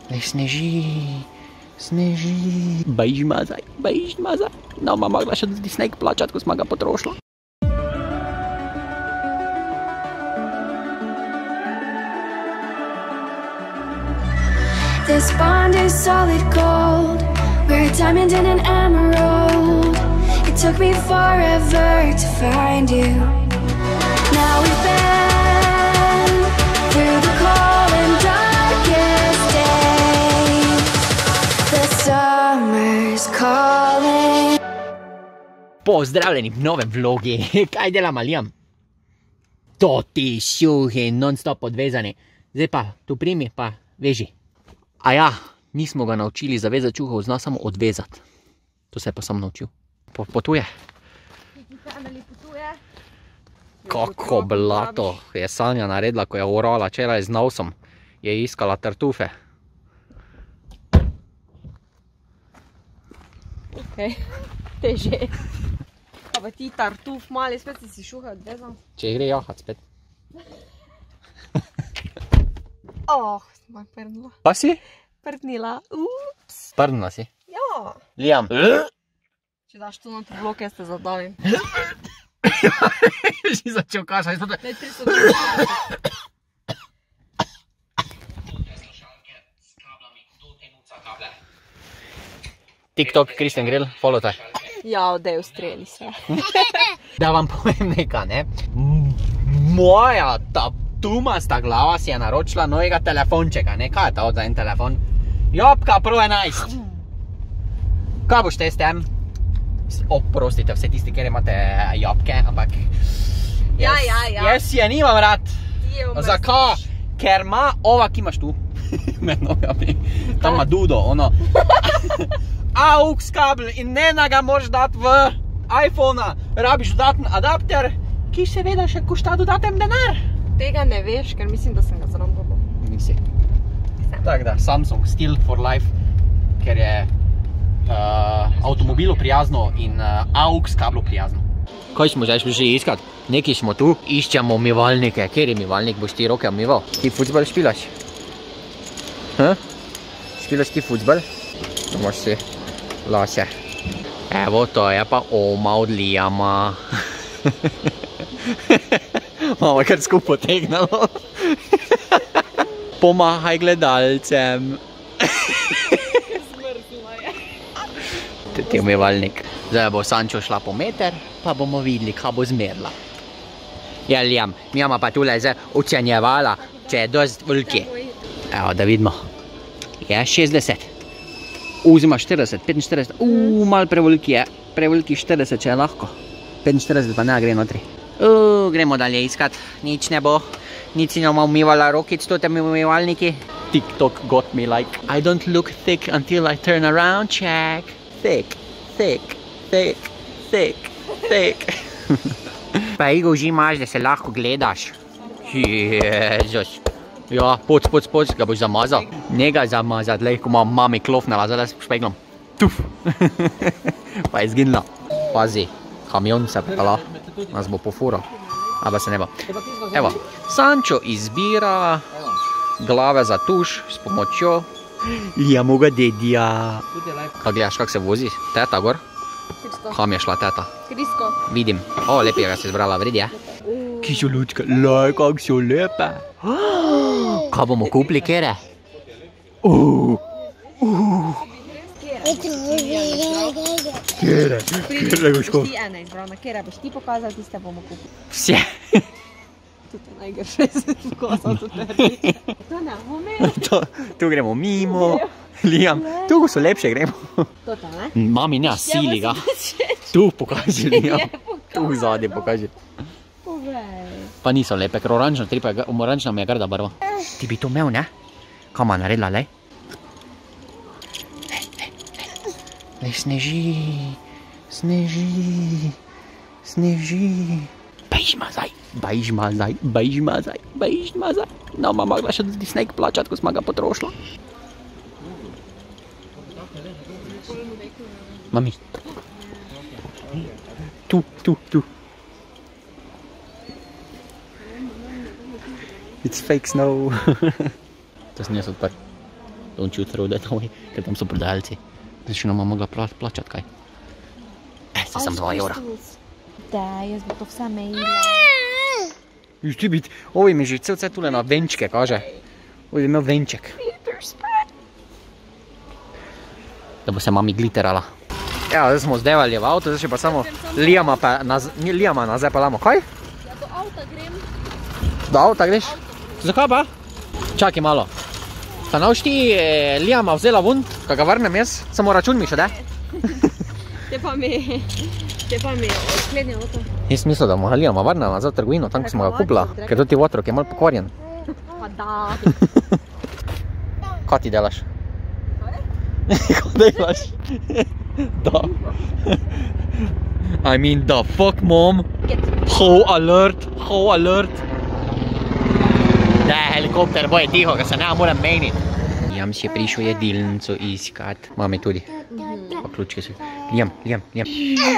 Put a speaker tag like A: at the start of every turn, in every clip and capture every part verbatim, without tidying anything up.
A: Le sneži, sneži. Bež mazaj, bež mazaj. No, ma mogla še tudi sneg plačati, ko smo ga potrošili.
B: This bond is solid gold. We're a diamond and an emerald. It took me forever to find you. Now we've been through the cold and darkest days. The summer's calling.
A: Pozdravljeni v novem vlogi. Kaj delamo, Liam? To ti šuhi, non-stop odvezani. Zdaj pa, tu primi, pa veži. A ja, nismo ga naučili zavezati čuhov, zna samo odvezati. To se je pa sam naučil. Potuje. Kako blato je Sanja naredila, ko je orala včeraj z nosom. Je iskala tartufe.
C: Ok, teže. Pa pa ti tartuf mali, spet si šuhe odvezal.
A: Če gre jahat spet.
C: Oh, sem prdnila.
A: Pa si?
C: Prdnila, ups.
A: Prdnila si?
C: Ja.
A: Liam.
C: Če daš tu notri blok, jaz te zadavim.
A: Si začel kašati.
C: Ne, tristo dvajset.
A: TikTok, Kristjan Grill, followtaj.
C: Ja, odej, ustreli se.
A: Da vam povem nekaj, ne? Moja ta tumasta glava si je naročila novega telefončeka, ne? Kaj je to za en telefon? Jopka Pro enajst. Kaj boš te s tem? Oprostite vse tisti, kjer imate jopke, ampak...
C: Ja, ja, ja.
A: Jaz si je nimam rad. Zakaj? Ker ima ova, ki imaš tu. Med nogami. Tam ima dudo, ono. A U X kabel in ne ga moraš dati v iPhona. Rabiš dodaten adapter, ki seveda še košta dodaten denar.
C: Tega ne veš, ker mislim, da sem ga zelo dobro.
A: Nisi. Tak da, Samsung Still for Life, ker je uh, avtomobilu prijazno in uh, A U X kablu prijazno. Kaj smo zdaj prišli iskat? Neki smo tu, iščemo umivalnike. Kjer je umivalnik? Boš ti roke umival? Ti futsbal špilaš? Hm? Špilaš ti futsbal? To imaš si lase. Evo, to je pa oma od Liama. Mama kar skup potegnalo. Pomahaj gledalcem.
C: Zmrzla je.
A: To je umivalnik. Zdaj bo Sančo šla po meter, pa bomo videli, kaj bo zmerila. Ja, Liam, mi imamo pa tule zdaj ocenjevala, če je dost veliki. Evo, da vidimo. Je šestdeset. Uzima štirideset, petinštirideset. Uuu, malo preveliki je. Preveliki štirideset, če je lahko. petinštirideset pa ne gre notri. Uuu, gremo dalje iskat. Nič ne bo. Nič si nama umivala rokic, to tem umivalniki. TikTok got me like. I don't look thick until I turn around, check. Thick, thick, thick, thick, thick. Pa Igo že imaš, da se lahko gledaš. Jezus. Ja, poc, poc, poc, ga boš zamazal. Ne ga zamazat, lej, ko ima mami klofnala, zdaj s špeglom. Tuf. Pa je zginila. Pazi, kamion se pela, nas bo pofural. A pa se ne bo. Evo, Sančo izbira glave za tuš s pomočjo Liamoga dedija. Kaj gledaš, kak se vozi? Teta gor? Kam je šla teta?
C: Krisko.
A: Vidim. O, lepega si izbrala, vredi, je? Ki so lučke, laj, kak so lepe. Kaj bomo kupili, kere? Uuu, uuu. Kere, kere, goško.
C: Ti ena izbrana, kere boš ti pokazal, tiste bomo kupili.
A: Vse.
C: Tudi najgrše se pokazal, to tebi. To ne bomo imeli.
A: Tu gremo mimo. Liam, tu so lepše gremo.
C: To ta, ne?
A: Mami, ne, sili ga. Tu pokaži, Liam. Tu zadnje pokaži.
C: Povej.
A: Pa niso lepe, ker oranžna, oranžna mi je grda barva. Ti bi to imel, ne? Kaj ima naredila, lej? Lej, sneži, sneži, sneži. Bež mazaj, bež mazaj, bež mazaj, bež mazaj. No, ma mogla še tudi sneg plačati, ko smo ga potrošili. Mami. Tu, tu, tu. It's fake snow. To sem jaz odprl. don't you throw that away, ker tam so prodajalci. Zdaj še nam mogla plačati kaj. Eh, se sem dva evra.
C: Da, jaz bi to vse mejila.
A: Už ti biti, ovi mi že cel cel tule na venčke, kaže. Ovi bi imel venček. Da bo se mami gliterala. Ja, zdaj smo zdevali v avto, zdaj še pa samo Liama pa, ni Liama nazaj pa lamo. Kaj?
C: Ja, do avta grem.
A: Do avta greš? Zakaj pa? Čakaj malo. Pa nauč ti Liama vzela vun, ka ga vrnem jaz, samo račun mi še, da?
C: Te pa mi, te pa mi odklednje avto.
A: Jaz mislil, da bomo Liama vrnila nazaj v trgovino, tam ko smo ga kupila, ker tudi otrok je malo pokvarjen.
C: Pa da.
A: Kaj ti delaš? Kaj delaš? Da. I mean, the fuck, mom? How alert, how alert. Da, helikopter, boj, tiho, ga se ne moram meniti. Liam si je prišel jedilnico iskat. Mami tudi. Pa ključke si. Liam, Liam, Liam.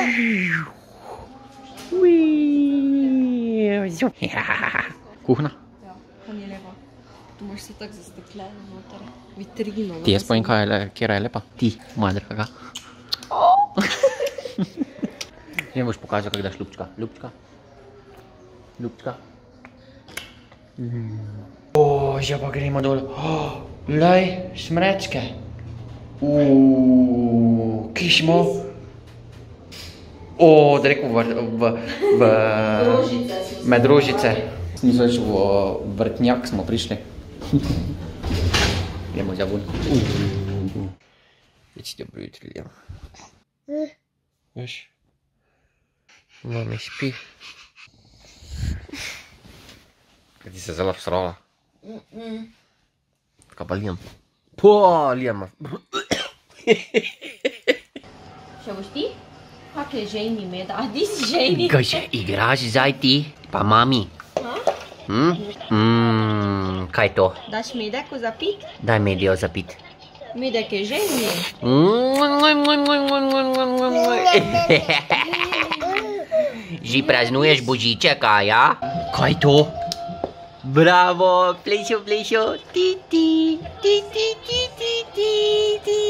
A: Kuhna?
C: Ja, pa ni lepa. Tu moraš si tak zastekleno noter. Vitrino.
A: Ti jaz povem, kaj je, kjera je lepa? Ti, moja draga. Zdaj boš pokazal, kako daš ljubčka. Ljubčka. Ljubčka. O, že pa gremo dol. Lej, smrečke. Uuu, kje smo? O, da rekel v... Med Rožice. Nismo več v Vrtnjak smo prišli. Gremo za vun. Več dobro jutri, Liam. Veš? Mami spi. Kaj ti se zelo vsrala? Kaj pa Liam? Po, Liam.
C: Še boš ti? Kak je žejni med? A di si žejni?
A: Kaj še igraš zdaj ti? Pa mami? Hm? Mmm, kaj to?
C: Daš medeko za pit?
A: Daj medijo za pit.
C: Medek je žejni.
A: Že praznuješ Božiček, a ja? Kaj to? Bravo, plešo, plešo. Ti, ti, ti, ti, ti, ti, ti, ti.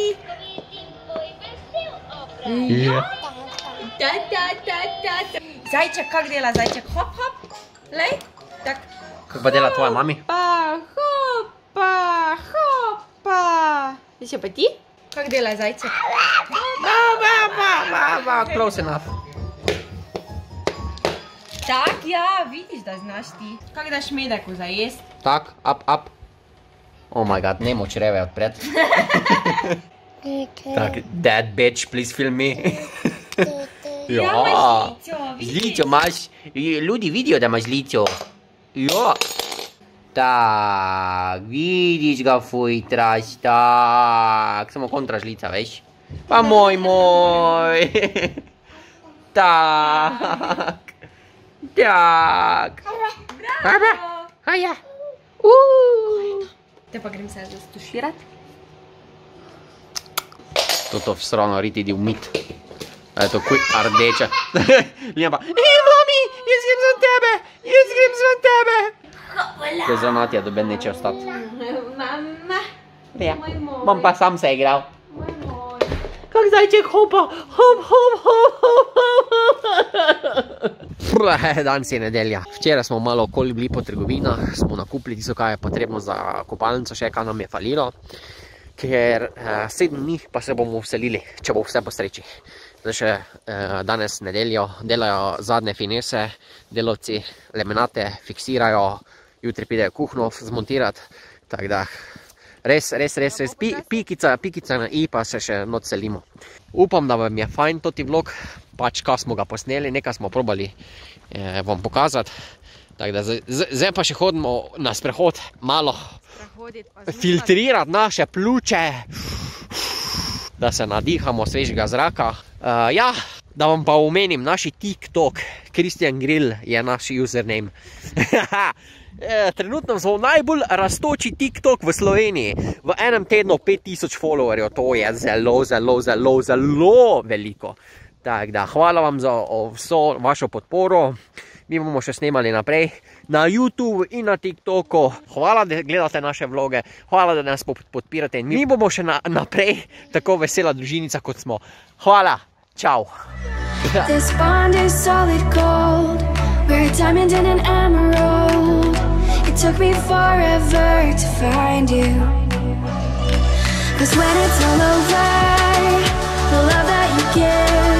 A: Ja.
C: Ta, ta, ta, ta, ta. Zajček, kak dela zajček? Hop, hop. Lej, tak.
A: Kako pa dela tvoja mami?
C: Pa, hopa, hopa. Še pa ti? Kak dela zajček?
A: Ba, ba, ba, ba, ba, close enough.
C: Tak, ja, vidiš, da znaš ti. Kak daš medeko za jest?
A: Tak, up, up. Oh my god, ne moč reve odpred. Tak, that bitch, please film me.
C: Ja, imaš lico, vidiš?
A: Zlico imaš, ljudi vidijo, da imaš zlico. Ja. Tak, vidiš ga fujtraš, tak, samo kontra žlica, veš? Pa moj, moj. Tak. Tak.
C: Bravo.
A: Haja. Uuu.
C: Te pa grem se zastuširat.
A: Toto vsrano riti idi umit. A je to kuj rdeča. Liam pa, ej mami, jaz grem za tebe, jaz grem za tebe. Kaj za Natja doben neče ostati.
C: Mama.
A: Ja,
C: Moj moj.
A: bom pa sam se igral.
C: Moj moj.
A: Kak zajček hopa, hop, hop, hop, hop, hop. Danes je nedelja. Včeraj smo malo okoli bili po trgovinah, smo nakupili tisto, kaj je potrebno za kopalnico, še kaj nam je falilo. Ker eh, sedem dni pa se bomo vselili, če bo vse po sreči. Zdaj še eh, danes nedeljo delajo zadnje finese, delavci laminate fiksirajo, jutri pridejo kuhno zmontirati, tako da res, res, res, res, pi, pikica, pikica na i pa se še noč selimo. Upam, da vam je fajn toti vlog, pač kaj smo ga posneli, nekaj smo probali eh, vam pokazati. Tako da zdaj pa še hodimo na sprehod, malo filtrirati naše pljuče, da se nadihamo svežega zraka. Uh, ja, da vam pa omenim naši TikTok, Christian Grill je naš username. Trenutno smo najbolj rastoči TikTok v Sloveniji. V enem tednu pet tisoč followerjev, to je zelo, zelo, zelo, zelo veliko. Tako da, hvala vam za vso vašo podporo. Mi bomo še snemali naprej, na YouTubeu in na TikToku. Hvala, da gledate naše vloge, hvala, da nas podpirate in mi bomo še na, naprej tako vesela družinica, kot smo. Hvala, čau.
B: This bond is solid gold. We're a diamond and an emerald. It took me forever to find you. 'Cause when it's all over